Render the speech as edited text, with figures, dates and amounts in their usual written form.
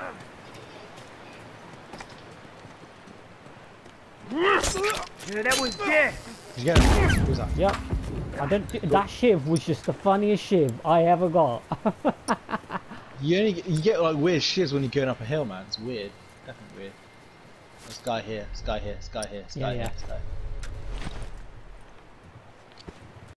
Yeah, that was dead. Did you get it? What was that? Yep. I don't. That shiv was just the funniest shiv I ever got. You get like weird shivs when you're going up a hill, man. It's weird. Definitely weird. This guy here. This guy here. This guy here. This guy here. This guy.